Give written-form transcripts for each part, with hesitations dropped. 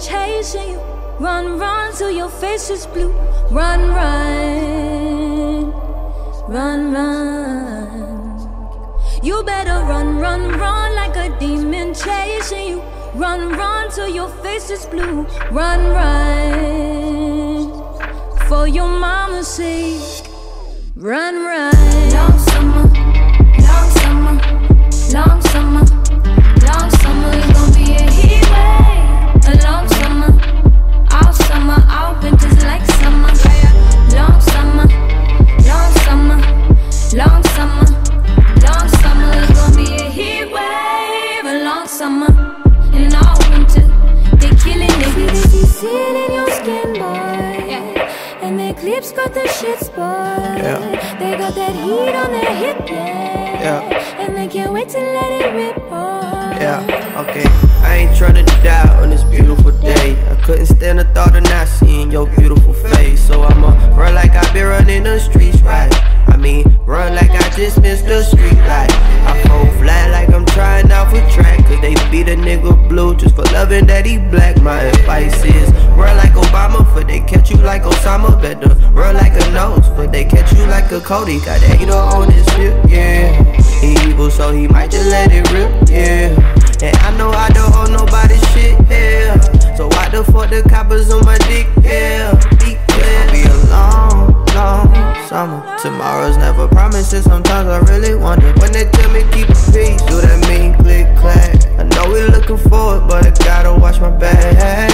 chasing you. Run, run till your face is blue. Run, run, run, run. You better run, run, run like a demon chasing you. Run, run till your face is blue. Run, run, for your mama's sake. Run, run. Long summer, long summer, long summer, long summer. It's gonna be a heat wave. A long summer, all summer, all winters like summer. Long summer, long summer, long summer, long summer. It's gonna be a heat wave. A long summer and all winter. They killing niggas. You see it in your skin, boy. And their clips got the shit spot. They got that heat on their hip, and they can't wait to let it rip on. Okay, I ain't tryna die on this beautiful day. I couldn't stand the thought of not seeing your beautiful face. So I'ma run like I been running the streets, right? I mean, run like I just missed the street light. I fall flat like I'm trying out for track, cause they beat a nigga blue just for loving that he black. My advice is run like Obama, for they catch you like Osama. Better run like a nose, for they catch you like a Cody. Got that hater on his hip, he evil, so he might just let it rip, and I know I don't owe nobody shit, so why the fuck the coppers on my dick, It's gonna be a long, long summer. Tomorrow's never promises. Sometimes I really wonder when they tell me keep the peace, do that mean click clack? I know we looking forward, but I gotta watch my back.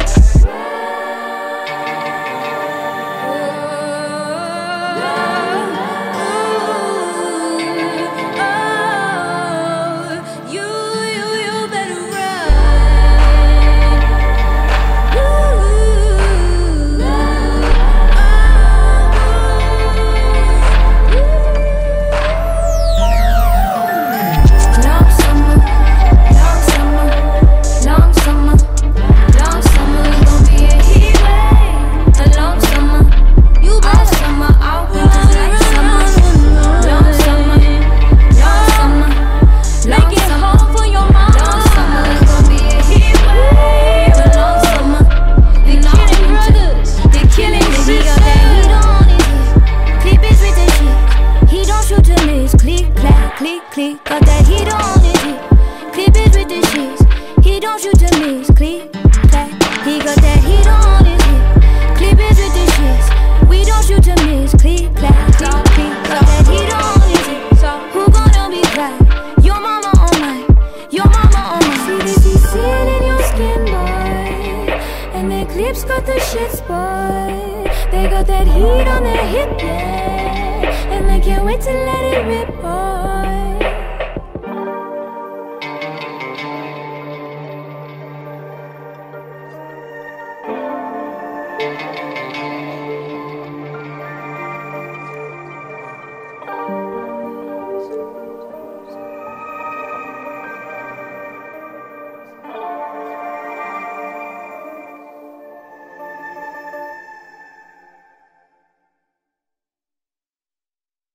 Got that heat on his hip. Clip it with the shits. He don't shoot to miss. Click, clack. He got that heat on his hip. Clip it with the shits. We don't shoot to miss. Click, clack, click, click. Got that heat on his hip. So who gonna be right? Your mama on mine. Your mama on mine. See this, you see it in your skin, boy. And their clips got the shits, boy. They got that heat on their hip, and they can't wait to let it rip, boy.